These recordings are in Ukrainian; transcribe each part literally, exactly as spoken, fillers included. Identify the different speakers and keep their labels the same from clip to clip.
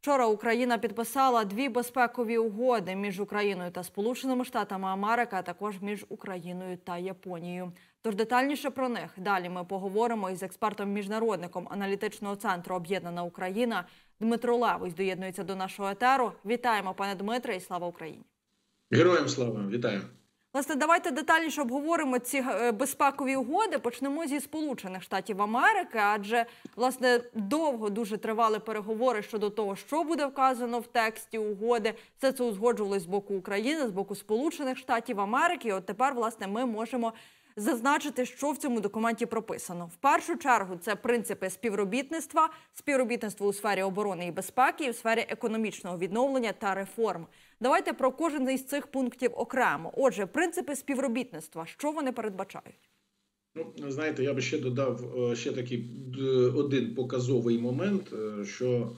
Speaker 1: Вчора Україна підписала дві безпекові угоди між Україною та Сполученими Штатами Америки, а також між Україною та Японією. Тож детальніше про них далі ми поговоримо із експертом-міжнародником аналітичного центру «Об'єднана Україна» Дмитро Левось доєднується до нашого етеру. Вітаємо, пане Дмитре, і слава Україні!
Speaker 2: Героям слава! Вітаю!
Speaker 1: Власне, давайте детальніше обговоримо ці безпекові угоди. Почнемо зі Сполучених Штатів Америки, адже, власне, довго дуже тривали переговори щодо того, що буде вказано в тексті угоди. Все це узгоджувалось з боку України, з боку Сполучених Штатів Америки. І от тепер, власне, ми можемо зазначити, що в цьому документі прописано. В першу чергу це принципи співробітництва, співробітництво у сфері оборони і безпеки, і у сфері економічного відновлення та реформ. Давайте про кожен із цих пунктів окремо. Отже, принципи співробітництва, що вони передбачають?
Speaker 2: Ну, знаєте, я би ще додав ще такий один показовий момент, що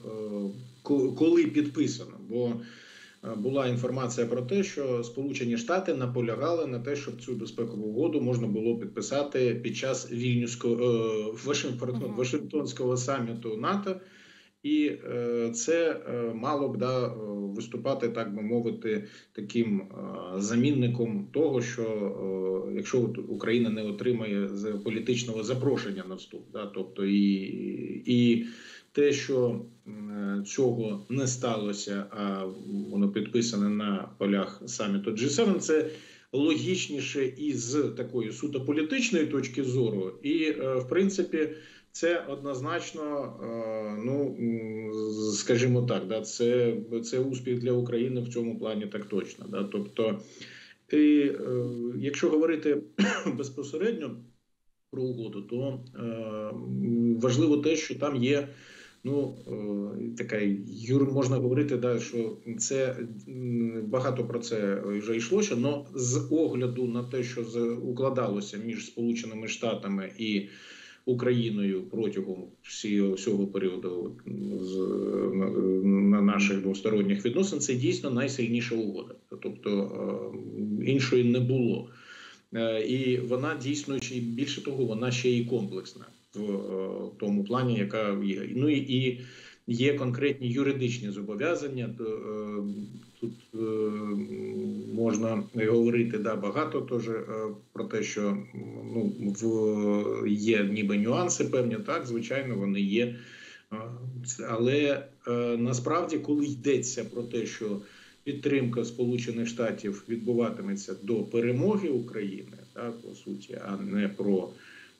Speaker 2: коли підписано, бо була інформація про те, що Сполучені Штати наполягали на те, щоб цю безпекову угоду можна було підписати під час Вільнюського, Вашингтон, Вашингтонського саміту НАТО. І це мало б да, виступати, так би мовити, таким замінником того, що якщо Україна не отримає політичного запрошення на вступ, да, тобто і, і те, що цього не сталося, а воно підписане на полях саміту джі севен, це логічніше із такої суто політичної точки зору. І, в принципі, це однозначно, ну, скажімо так, да, це, це успіх для України в цьому плані так точно. Да, тобто, і, якщо говорити безпосередньо про угоду, то важливо те, що там є, ну, така, можна говорити, да, що це багато про це вже йшлося, але з огляду на те, що укладалося між Сполученими Штатами і Україною протягом всього, всього періоду з, на наших двосторонніх відносин, це дійсно найсильніша угода. Тобто іншої не було. І вона дійсно, і більше того, вона ще і комплексна в тому плані, яка є. Ну і є конкретні юридичні зобов'язання. Тут можна говорити да, багато теж про те, що ну, в, є ніби нюанси певні, так, звичайно, вони є. Але насправді, коли йдеться про те, що підтримка Сполучених Штатів відбуватиметься до перемоги України, так, по суті, а не про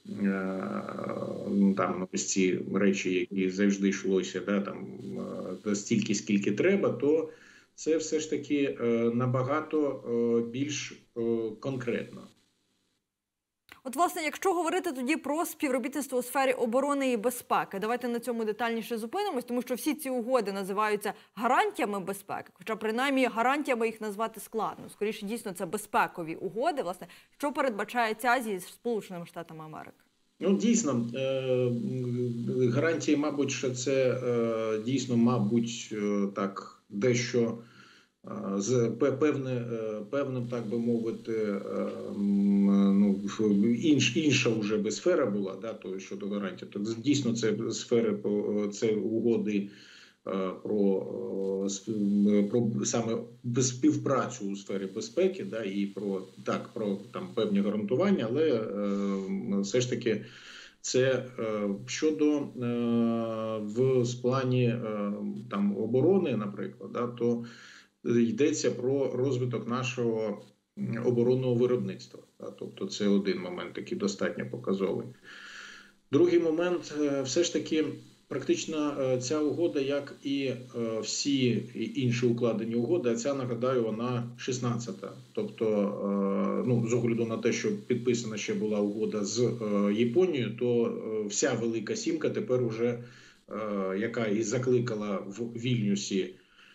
Speaker 2: там ось ці речі, які завжди йшлося, да, там стільки, скільки треба, то це все ж таки набагато більш конкретно.
Speaker 1: От, власне, якщо говорити тоді про співробітництво у сфері оборони і безпеки, давайте на цьому детальніше зупинимось, тому що всі ці угоди називаються гарантіями безпеки, хоча принаймні гарантіями їх назвати складно. Скоріше, дійсно, це безпекові угоди, власне, що передбачає ця зі Сполученими Штатами Америки.
Speaker 2: Ну, дійсно, гарантії, мабуть, що це дійсно, мабуть, так, дещо з певне, певним, так би мовити, ну, інш, інша вже би сфера була, да, то щодо гарантій. То дійсно це сфери, це угоди про, про саме співпрацю у сфері безпеки, да, і про так, про там певні гарантування, але все ж таки це щодо в плані там оборони, наприклад, да, то йдеться про розвиток нашого оборонного виробництва. Тобто це один момент, такий достатньо показовий. Другий момент, все ж таки, практично ця угода, як і всі інші укладені угоди, а ця, нагадаю, вона шістнадцята. Тобто, ну, з огляду на те, що підписана ще була угода з Японією, то вся Велика Сімка тепер уже, яка і закликала в Вільнюсі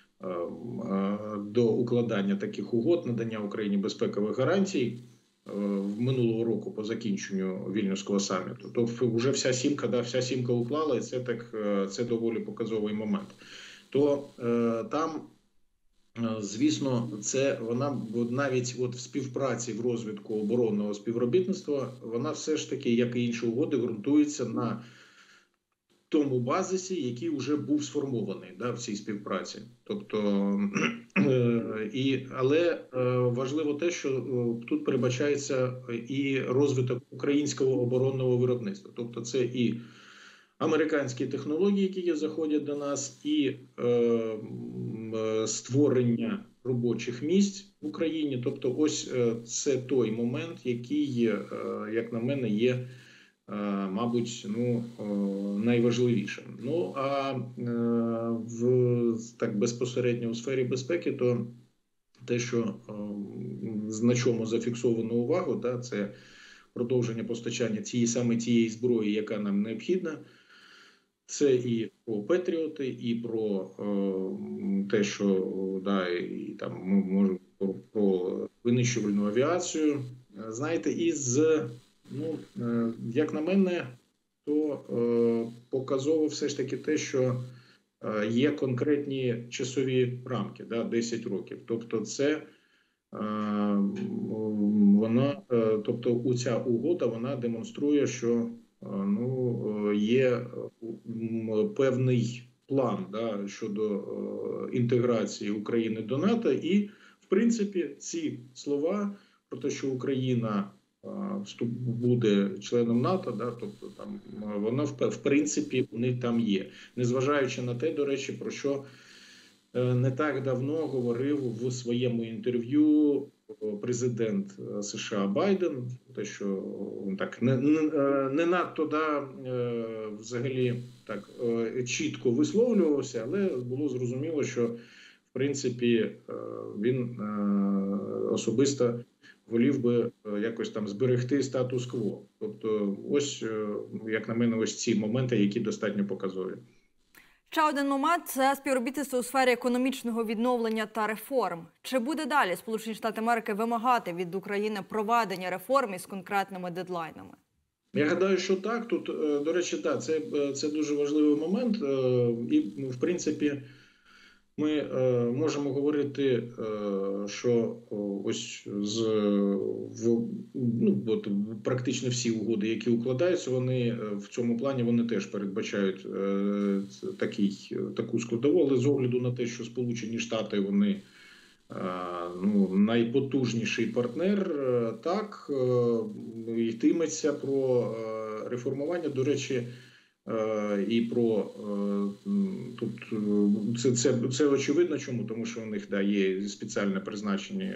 Speaker 2: до укладання таких угод, надання Україні безпекових гарантій в минулого року по закінченню Вільнюського саміту, то вже вся сімка, да, вся сімка уклала, і це так, це доволі показовий момент. То там, звісно, це вона навіть от в співпраці в розвитку оборонного співробітництва, вона все ж таки, як і інші угоди, ґрунтується на тому базисі, який вже був сформований, да, в цій співпраці. Тобто, і, але важливо те, що тут передбачається і розвиток українського оборонного виробництва. Тобто це і американські технології, які заходять до нас, і е, створення робочих місць в Україні. Тобто ось це той момент, який, як на мене, є, мабуть, ну, найважливішим. Ну, а в так безпосередньо у сфері безпеки, то те, що на чому зафіксовано увагу, да, це продовження постачання цієї саме тієї зброї, яка нам необхідна. Це і про Петріоти, і про е, те, що да, і там ми можемо про, про винищувальну авіацію. Знаєте, із, ну, е, як на мене, то е, показово все ж таки те, що е, є конкретні часові рамки, да, десять років. Тобто це е, вона, е, тобто у ця угода, вона демонструє, що ну, є певний план, да, щодо інтеграції України до НАТО, і, в принципі, ці слова про те, що Україна вступ буде членом НАТО, да, тобто там вона в принципі у них там є, незважаючи на те, до речі, про що не так давно говорив в своєму інтерв'ю президент США Байден, те, що так не, не, не надто да, взагалі так чітко висловлювався, але було зрозуміло, що в принципі він особисто волів би якось там зберегти статус-кво. Тобто, ось, як на мене, ось ці моменти, які достатньо показові.
Speaker 1: Ще один момент – це співробітництво у сфері економічного відновлення та реформ. Чи буде далі Сполучені Штати Америки вимагати від України проведення реформ із конкретними дедлайнами?
Speaker 2: Я гадаю, що так. Тут, до речі, так, це, це дуже важливий момент. І, в принципі, ми можемо говорити, що ось з в, ну, от, практично всі угоди, які укладаються, вони в цьому плані вони теж передбачають такий, таку складову, але з огляду на те, що Сполучені Штати, вони ну, найпотужніший партнер, так, йтиметься про реформування, до речі, і про тут це, це, це очевидно, чому, тому що у них да, є спеціально призначені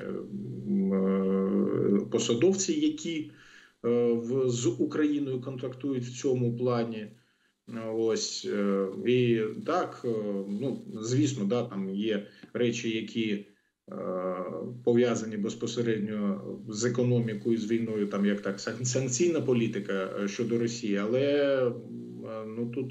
Speaker 2: посадовці, які в, з Україною контактують в цьому плані. Ось і так, ну звісно, да, там є речі, які пов'язані безпосередньо з економікою, з війною, там як так санкційна політика щодо Росії, але ну тут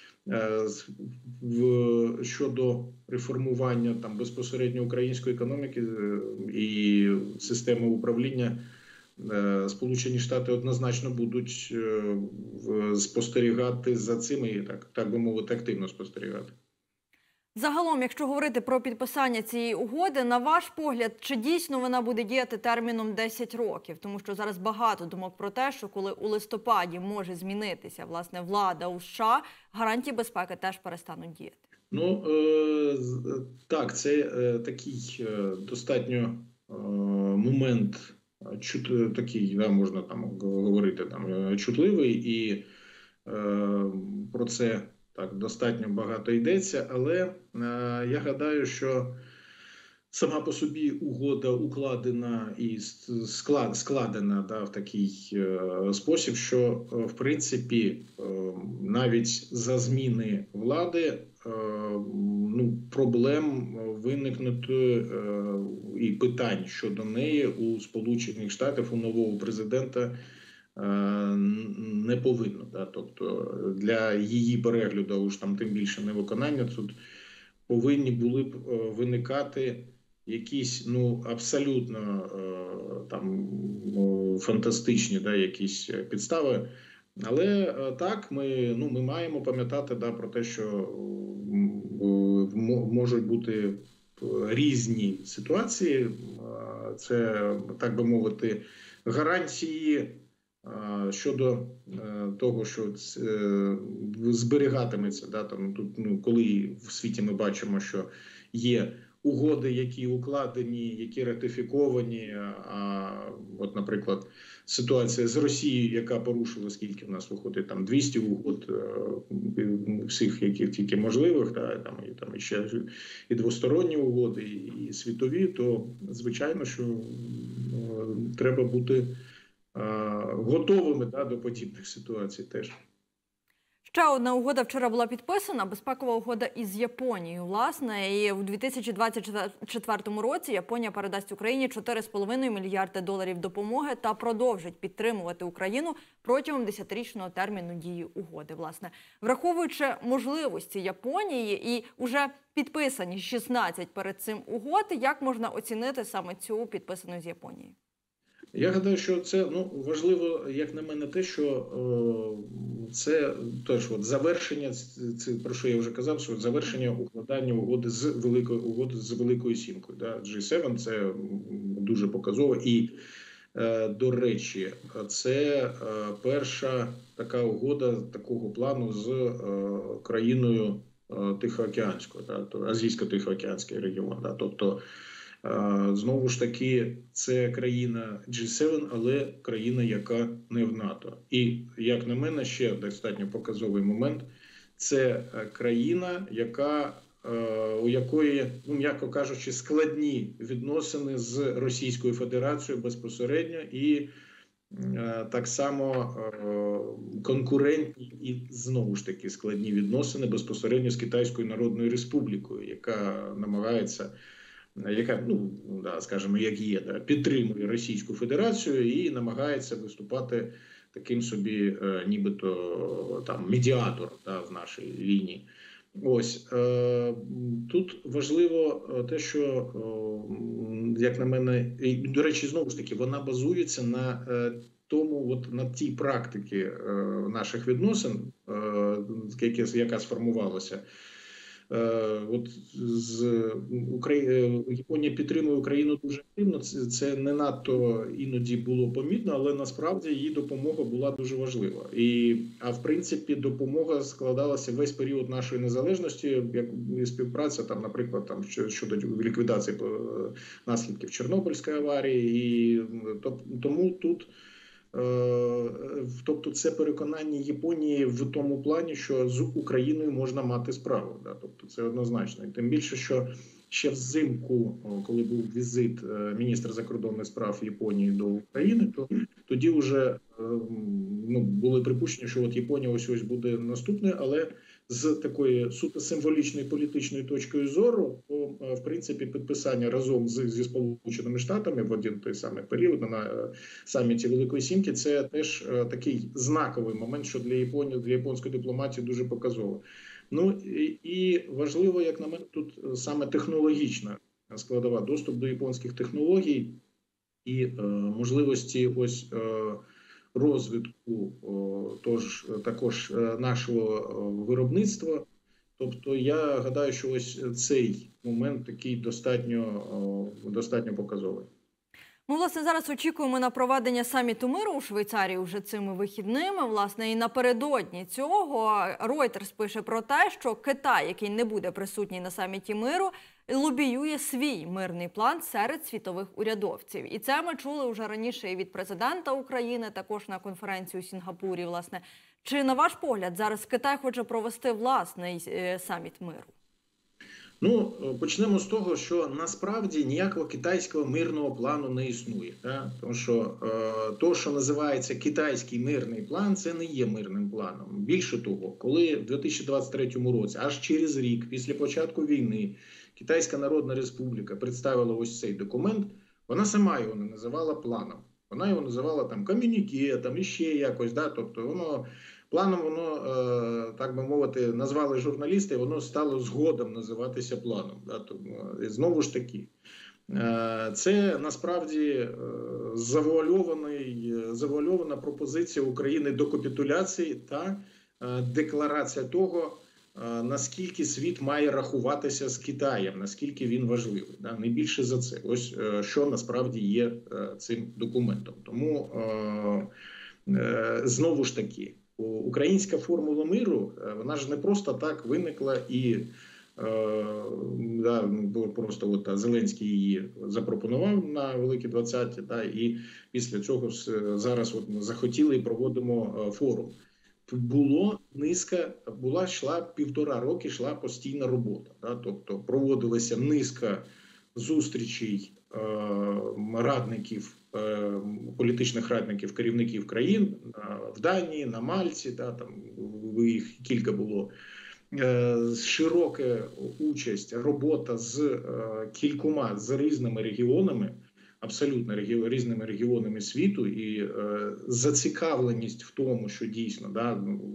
Speaker 2: в щодо реформування там безпосередньо української економіки і системи управління, Сполучені Штати однозначно будуть спостерігати за цим і так, так би мовити, активно спостерігати.
Speaker 1: Загалом, якщо говорити про підписання цієї угоди, на ваш погляд, чи дійсно вона буде діяти терміном десять років? Тому що зараз багато думок про те, що коли у листопаді може змінитися, власне, влада у США, гарантії безпеки теж перестануть діяти.
Speaker 2: Ну, е, так, це е, такий е, достатньо е, момент, чут, такий, да, можна там говорити, там, чутливий, і е, про це так достатньо багато йдеться, але е, я гадаю, що сама по собі угода укладена і склад, складена да, в такий е, спосіб, що е, в принципі е, навіть за зміни влади е, ну, проблем виникнути е, і питань щодо неї у Сполучених Штатах, у нового президента не повинно. Да? Тобто для її перегляду, уж там тим більше невиконання, тут повинні були б виникати якісь ну, абсолютно там, фантастичні да, якісь підстави. Але так, ми, ну, ми маємо пам'ятати да, про те, що можуть бути різні ситуації. Це, так би мовити, гарантії щодо того, що зберігатиметься, да, там, тут, ну, коли в світі ми бачимо, що є угоди, які укладені, які ратифіковані, а от, наприклад, ситуація з Росією, яка порушила, скільки в нас виходить, там двісті угод всіх, яких тільки можливих, да, там, і там і ще і двосторонні угоди, і світові, то звичайно, що треба бути готовими, да, до подібних ситуацій теж.
Speaker 1: Ще одна угода вчора була підписана, безпекова угода із Японією, власне, і в дві тисячі двадцять четвертому році Японія передасть Україні чотири з половиною мільярди доларів допомоги та продовжить підтримувати Україну протягом десятирічного терміну дії угоди. Власне, враховуючи можливості Японії і вже підписані шістнадцять перед цим угод, як можна оцінити саме цю підписану з Японією?
Speaker 2: Я гадаю, що це, ну, важливо, як на мене, те, що е, це теж от завершення, це про що я вже казав, що завершення укладання угоди з великою угоди з великою сімкою. Да? джі сім це дуже показово. І, е, до речі, це е, перша така угода такого плану з е, країною е, Тихоокеанською, да? Азійсько-Тихоокеанський регіон. Да? Тобто, знову ж таки, це країна джі сім, але країна, яка не в НАТО. І, як на мене, ще достатньо показовий момент – це країна, яка, у якої, ну, м'яко кажучи, складні відносини з Російською Федерацією безпосередньо і так само конкурентні і, знову ж таки, складні відносини безпосередньо з Китайською Народною Республікою, яка намагається яка, ну, да, скажімо, як є, да, підтримує Російську Федерацію і намагається виступати таким собі, е, нібито там медіатором, да, в нашій війні. Ось, е, тут важливо те, що, е, як на мене, і, до речі, знову ж таки, вона базується на е, тому, от на тій практиці е, наших відносин, е, яка сформувалася. От з Украї... Японія підтримує Україну дуже активно. Це, це не надто іноді було помітно, але насправді її допомога була дуже важлива. І, а в принципі, допомога складалася весь період нашої незалежності, як і співпраця, там, наприклад, там щодо ліквідації наслідків Чорнобильської аварії. І тому тут. Тобто це переконання Японії в тому плані, що з Україною можна мати справу. Да? Тобто це однозначно. І тим більше, що ще взимку, коли був візит міністра закордонних справ Японії до України, то тоді вже, ну, були припущення, що от Японія ось ось буде наступною, але з такої суто символічної політичної точки зору, то, в принципі, підписання разом з, зі Сполученими Штатами в один той самий період на саміті Великої Сімки, це теж такий знаковий момент, що для Японії, для японської дипломатії дуже показово. Ну і, і важливо, як на мене, тут саме технологічна складова, доступ до японських технологій і е, можливості ось е, розвитку тож, також нашого виробництва. Тобто я гадаю, що ось цей момент такий достатньо, достатньо показовий.
Speaker 1: Ми, власне, зараз очікуємо на проведення саміту миру у Швейцарії вже цими вихідними. Власне, і напередодні цього Reuters пише про те, що Китай, який не буде присутній на саміті миру, лобіює свій мирний план серед світових урядовців. І це ми чули вже раніше і від президента України, також на конференції у Сінгапурі, власне. Чи, на ваш погляд, зараз Китай хоче провести власний е, саміт миру?
Speaker 2: Ну, почнемо з того, що насправді ніякого китайського мирного плану не існує. Так? Тому що е, то, що називається китайський мирний план, це не є мирним планом. Більше того, коли в дві тисячі двадцять третьому році, аж через рік після початку війни, Китайська Народна Республіка представила ось цей документ, вона сама його не називала планом. Вона його називала там ком'юніке, там іще якось, да? Тобто воно... Планом воно, так би мовити, назвали журналісти, воно стало згодом називатися планом. Знову ж таки, це насправді завуальована пропозиція України до капітуляції та декларація того, наскільки світ має рахуватися з Китаєм, наскільки він важливий. Не більше за це. Ось що насправді є цим документом. Тому... знову ж таки, українська формула миру, вона ж не просто так виникла і да, просто от, а Зеленський її запропонував на Великі двадцяті, да, і після цього зараз от захотіли і проводимо форум. Було низка, була, йшла півтора роки, йшла постійна робота. Да, тобто проводилася низка зустрічей е, радників, е, політичних радників, керівників країн е, в Данії, на Мальці, да, там їх кілька було. Широка участь, робота з е, кількома, з різними регіонами, абсолютно регі... різними регіонами світу, і е, зацікавленість в тому, що дійсно да,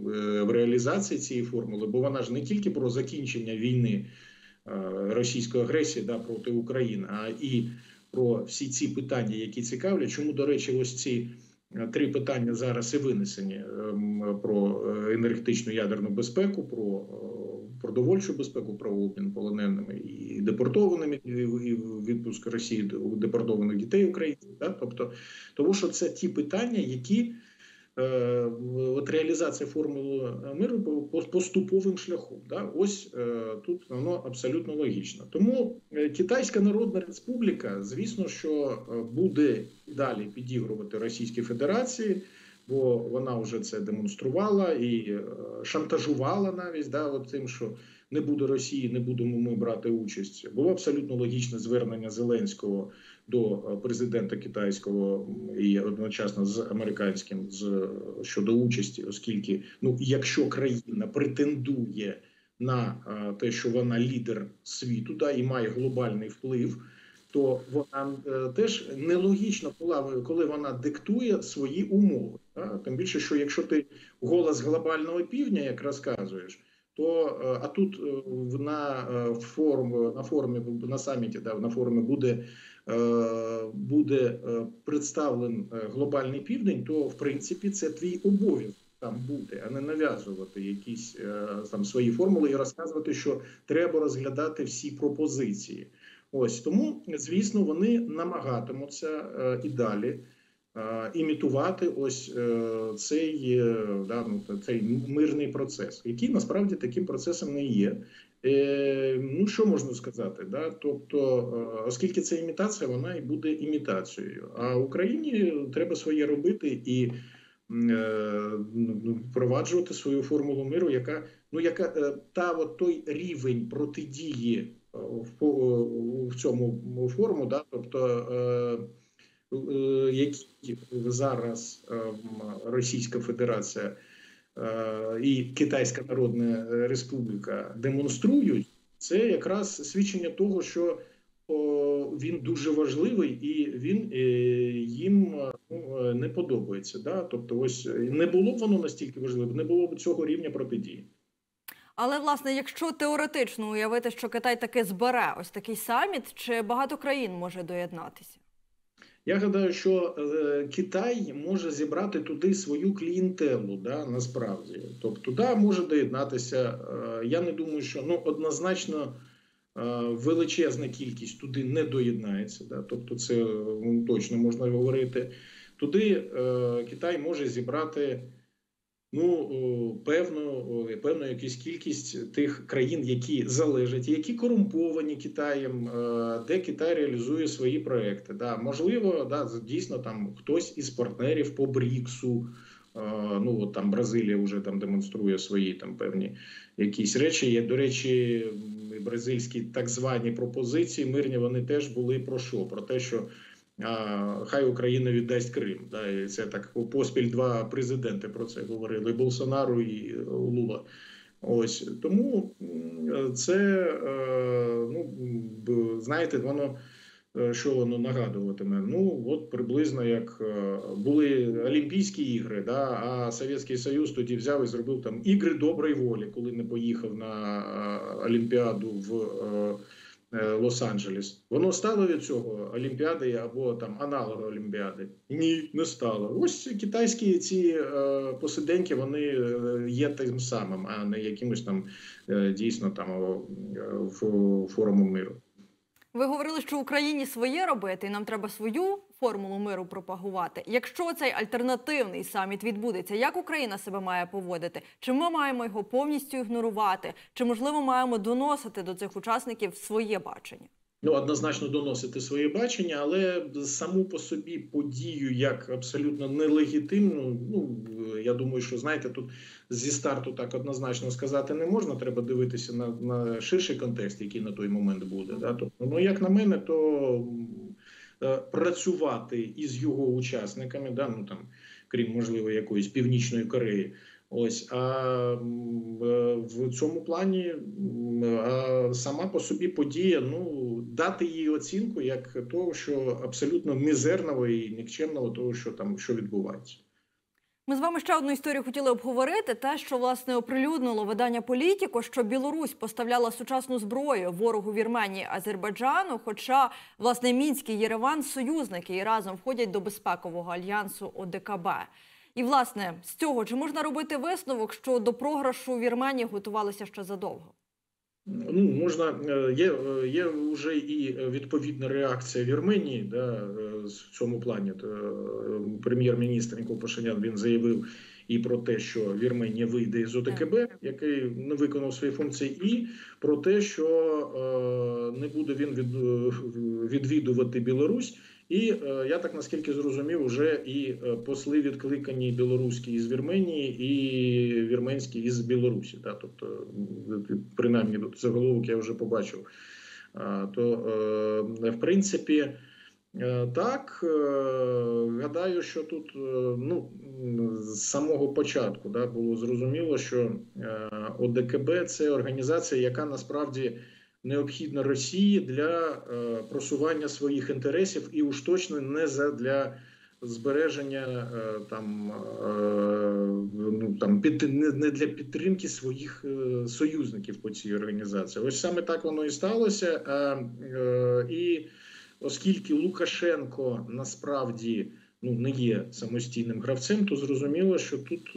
Speaker 2: в реалізації цієї формули, бо вона ж не тільки про закінчення війни е, російської агресії да, проти України, а і про всі ці питання, які цікавлять. Чому, до речі, ось ці три питання зараз і винесені про енергетичну ядерну безпеку, про продовольчу безпеку, про обмін полоненими і депортованими, і відпуск Росії депортованих дітей українців. Да? Тобто, тому що це ті питання, які е, от реалізація формули миру поступовим шляхом. Да? Ось е, тут воно абсолютно логічно. Тому Китайська Народна Республіка, звісно, що буде далі підігрувати Російській Федерації, бо вона вже це демонструвала і шантажувала навіть да, от тим, що не буде Росії, не будемо ми брати участь. Було абсолютно логічне звернення Зеленського до президента китайського і одночасно з американським з, щодо участі, оскільки, ну, якщо країна претендує на а, те, що вона лідер світу да, і має глобальний вплив, то вона е, теж нелогічно, коли, коли вона диктує свої умови. Да? Тим більше, що якщо ти голос глобального півдня, як розказуєш, то е, а тут е, на е, форум, на форумі, на саміті, да, на форумі буде, е, буде е, представлений глобальний південь, то в принципі це твій обов'язок там бути, а не нав'язувати якісь е, там свої формули і розказувати, що треба розглядати всі пропозиції. Ось тому, звісно, вони намагатимуться е, і далі е, імітувати ось е, цей, е, да, цей мирний процес, який насправді таким процесом не є. Е, ну, що можна сказати? Да? Тобто, е, оскільки це імітація, вона і буде імітацією. А Україні треба своє робити і е, впроваджувати свою формулу миру, яка, ну, яка е, та от той рівень протидії В, в цьому форму, да, тобто е, е, які зараз е, Російська Федерація е, і Китайська Народна Республіка демонструють, це якраз свідчення того, що о, він дуже важливий і він е, їм ну, не подобається. Да? Тобто, ось не було б воно настільки важливо, не було б цього рівня протидії.
Speaker 1: Але, власне, якщо теоретично уявити, що Китай таки збере ось такий саміт, чи багато країн може доєднатися?
Speaker 2: Я гадаю, що е, Китай може зібрати туди свою клієнтелу, да, насправді. Тобто, да, може доєднатися. Е, я не думаю, що ну, однозначно е, величезна кількість туди не доєднається. Да, тобто, це ну, точно можна говорити. Туди е, Китай може зібрати ну, певну, певну якусь кількість тих країн, які залежать, які корумповані Китаєм, де Китай реалізує свої проекти. Да, можливо, да, дійсно там хтось із партнерів по бріксу, ну от там Бразилія вже там демонструє свої там певні якісь речі. Є, до речі, бразильські так звані пропозиції мирні, вони теж були про що? Про те, що А, хай Україна віддасть Крим. Да, і це так поспіль два президенти про це говорили, Болсонару і Лула. Ось тому це, ну, знаєте, воно що воно нагадуватиме? Ну, от приблизно як були Олімпійські ігри, да, а Совєтський Союз тоді взяв і зробив там ігри доброї волі, коли не поїхав на Олімпіаду в Лос-Анджелес. Воно стало від цього Олімпіади або там аналогу Олімпіади? Ні, не стало. Ось китайські ці е, посиденьки, вони є тим самим, а не якимось там е, дійсно там в форуму миру.
Speaker 1: Ви говорили, що Україні своє робити, і нам треба свою формулу миру пропагувати. Якщо цей альтернативний саміт відбудеться, як Україна себе має поводити? Чи ми маємо його повністю ігнорувати? Чи, можливо, маємо доносити до цих учасників своє бачення?
Speaker 2: Ну, однозначно доносити своє бачення, але саму по собі подію як абсолютно нелегітимну, ну, я думаю, що, знаєте, тут зі старту так однозначно сказати не можна, треба дивитися на, на ширший контекст, який на той момент буде. Да? Тобто, ну, як на мене, то е, працювати із його учасниками, да? Ну, там, крім, можливо, якоїсь Північної Кореї, ось, а в цьому плані а сама по собі подія, ну, дати їй оцінку як того, що абсолютно мізерного і нікчемного того, що там, що відбувається.
Speaker 1: Ми з вами ще одну історію хотіли обговорити. Те, що, власне, оприлюднило видання «Політіко», що Білорусь поставляла сучасну зброю ворогу Вірменії Азербайджану, хоча, власне, Мінськ і Єреван – союзники і разом входять до безпекового альянсу О Де Ка Бе. І, власне, з цього, чи можна робити висновок, що до програшу Вірменії готувалися ще задовго?
Speaker 2: Ну, можна, є, є вже і відповідна реакція Вірменії, да, в цьому плані. Прем'єр-міністр Нікол Пашинян, він заявив і про те, що Вірменія вийде із О Де Ка Бе, який не виконав свої функції, і про те, що не буде він від, відвідувати Білорусь. І я так, наскільки зрозумів, вже і посли відкликані білоруські із Вірменії, і вірменські із Білорусі. Да? Тобто, принаймні, заголовок я вже побачив. То, в принципі, так, гадаю, що тут, ну, з самого початку, да, було зрозуміло, що О Де Ка Бе – це організація, яка насправді необхідна Росії для е, просування своїх інтересів і уж точно не для збереження е, там, е, ну, там, під, не, не для підтримки своїх е, союзників по цій організації. Ось саме так воно і сталося. А, е, і оскільки Лукашенко насправді ну, не є самостійним гравцем, то зрозуміло, що тут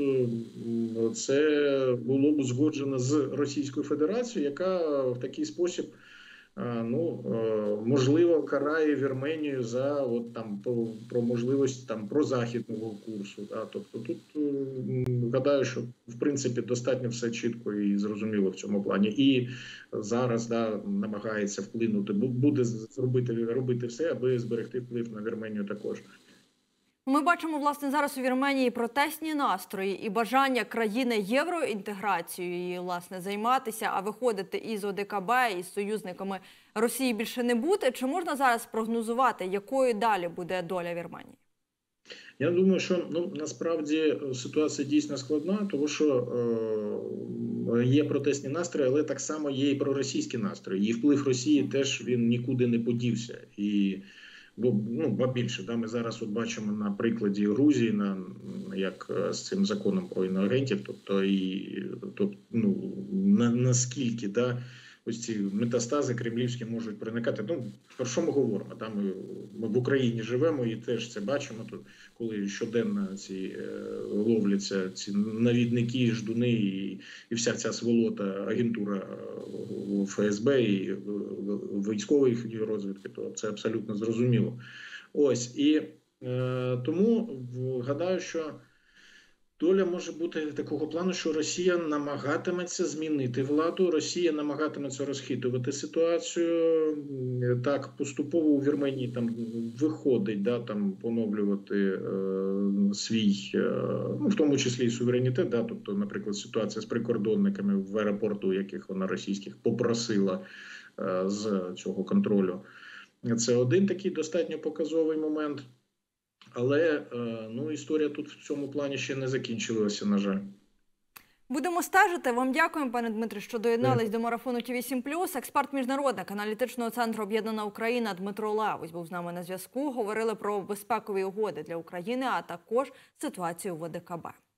Speaker 2: це було б узгоджено з Російською Федерацією, яка в такий спосіб, ну, можливо, карає Вірменію за от, там, про, про можливість там, прозахідного курсу. Да? Тобто тут, гадаю, що в принципі достатньо все чітко і зрозуміло в цьому плані. І зараз да, намагається вплинути, буде зробити, робити все, аби зберегти вплив на Вірменію також.
Speaker 1: Ми бачимо, власне, зараз у Вірменії протестні настрої і бажання країни євроінтеграцією, власне, займатися, а виходити із О Де Ка Бе, із союзниками Росії більше не бути. Чи можна зараз прогнозувати, якою далі буде доля Вірменії?
Speaker 2: Я думаю, що ну, насправді ситуація дійсно складна, тому що е, є протестні настрої, але так само є і проросійські настрої. І вплив Росії теж він нікуди не подівся. І Бо, ну, ба більше, да, ми зараз от бачимо на прикладі Грузії, на, як з цим законом про іноагентів, тобто, і, тобто ну, на, наскільки да, ось ці метастази кремлівські можуть проникати. Ну, про що ми говоримо? Да, ми, ми в Україні живемо і теж це бачимо, тут, коли щоденно ці е, ловляться ці навідники, ждуни і, і вся ця сволота, агентура Ф С Б і військової розвідки, то це абсолютно зрозуміло. Ось, і е, тому гадаю, що доля може бути такого плану, що Росія намагатиметься змінити владу, Росія намагатиметься розхитувати ситуацію. Так, поступово у Вірменії там виходить, да, там поновлювати е, свій, е, ну, в тому числі і суверенітет, да, тобто, наприклад, ситуація з прикордонниками в аеропорту, яких вона російських попросила е, з цього контролю. Це один такий достатньо показовий момент. Але ну, історія тут в цьому плані ще не закінчилася, на жаль.
Speaker 1: Будемо стежити. Вам дякуємо, пане Дмитре, що доєднались до марафону Ті вісім плюс. Експерт-міжнародник аналітичного центру «Об'єднана Україна» Дмитро Левусь був з нами на зв'язку. Говорили про безпекові угоди для України, а також ситуацію в О Де Ка Бе.